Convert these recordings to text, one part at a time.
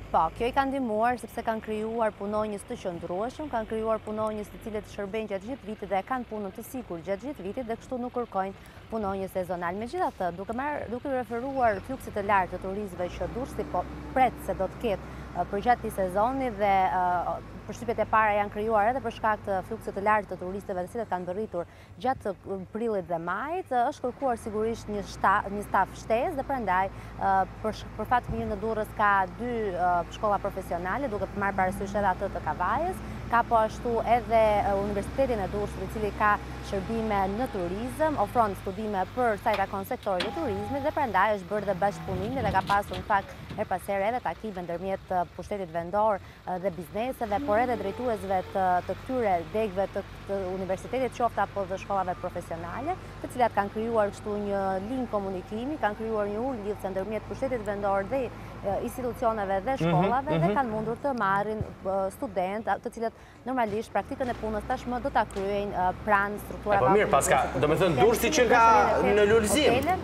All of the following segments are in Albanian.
Po, kjo I ka ndihmuar sepse kanë krijuar punonjës të qëndrueshëm, kanë krijuar punonjës të cilët shërbejnë gjatë gjithë vitit dhe kanë punën të sigurt gjatë gjithë vitit dhe kështu nuk kërkojnë punonjë sezonal. Megjithatë, duke referuar fluksit të lartë të turistëve që Durrësi po pret se do të ketë përgjatë këtij sezoni dhe përshtypjet e para janë krijuar edhe për shkak të fluksit të lartë të turistëve të cilët kanë mbërritur gjatë prillit dhe majit, është kërkuar sigurisht një staf shtesë dhe prandaj për fat mirë në Durrës ka 2 shkolla profesionale, duke marrë parasysh edhe atë të Kavajës, ka po ashtu edhe Universitetin e Durrësit, I cili ka shërbime në turizëm, ofron studime për sa I takon sektorit të turizmit dhe prandaj është bërë dhe bashkëpunimi dhe ka pasur në fakt her pas here edhe takime ndërmjet pushtetit vendor dhe bizneseve, por edhe drejtuesve të këtyre degëve të universitetit, qoftë apo të shkollave profesionale, të cilat kanë krijuar kështu një linjë komunikimi, kanë krijuar një lidhje ndërmjet pushtetit vendor dhe institucioneve dhe shkollave dhe kanë mundur të marrin studentë, të cilët normalisht praktikën e punës tashmë do ta kryejnë pranë strukturave. Po mirë, paska, domethënë Durrësi që ka në lulëzim.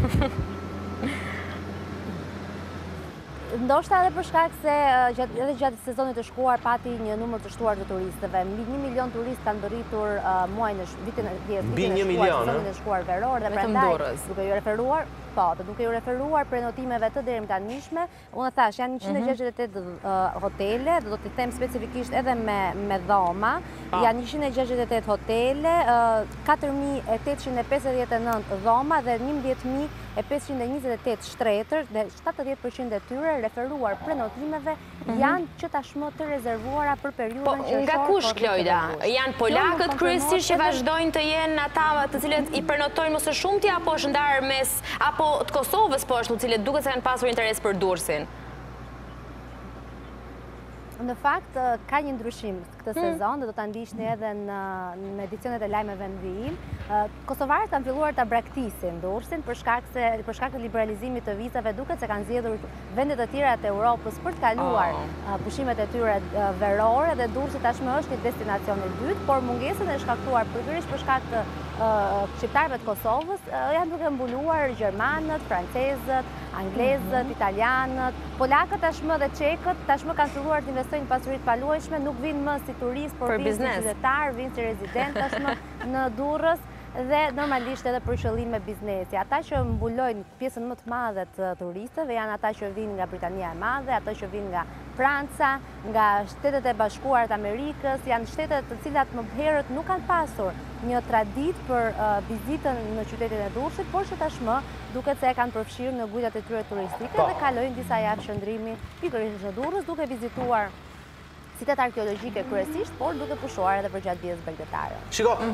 Ndoshta edhe për shkak se edhe gjatë sezonit të shkuar pati një numër të shtuar të turistëve. Mbi 1 milion turistë kanë mbërritur muajin e vitin e shkuar veror dhe prandaj duke ju referuar duke ju referuar prenotimeve të deri më tanishme, unë thash janë 168 hotele, do t'i them specifikisht edhe me dhoma, janë 168 hotele, 4.859 dhoma dhe 11.528 shtretër dhe 70% e tyre referuar prenotimeve janë që tashmë të rezervuara për periudhën qershor. Nga kush, Klojda? Janë polakët kryesisht që vazhdojnë të jenë ata të cilët I prenotojnë më së shumti apo është ndarë mes apo të Kosovës po ashtu, cilët duket se kanë pasur interes për Durrësin? Në fakt, ka një ndryshim këtë sezon dhe do ta ndiqni edhe në edicionet e lajmeve në vijim. Kosovarët kanë filluar ta braktisin Durrësin për shkak të liberalizimit të vizave, duket se kanë zgjedhur vende të tjera të Europës për të kaluar pushimet e tyre verore dhe Durrësi tashmë është një destinacion I dytë, por mungesën e shkaktuar pikërisht për shkak të shqiptarëve të Kosovës janë duke mbuluar gjermanët, francezët, anglezët, italianët, polakët tashmë dhe çekët tashmë kanë filluar të investojnë pasuri të paluajshme, nuk vinë më si turistë, por vinë si qytetar, vinë si rezident tashmë në Durrës dhe normalisht edhe për qëllime biznesi. Ata që mbulojnë pjesën më të madhe të turistëve janë ata që vinë nga Britania e Madhe, ata që vinë nga Franca, nga Shtetet e Bashkuara të Amerikës, janë shtetet të cilat më herët nuk kanë pasur një traditë për vizitën në qytetin e Durrësit, por që tashmë duket se e kanë përfshirë në gujtat e tyre turistike dhe kalojnë disa javë qëndrimi pikërisht në Durrës, duke vizituar sitet arkeologjike kryesisht, por duke pushuar edhe për gjatë vijës bregdetare. Shiko,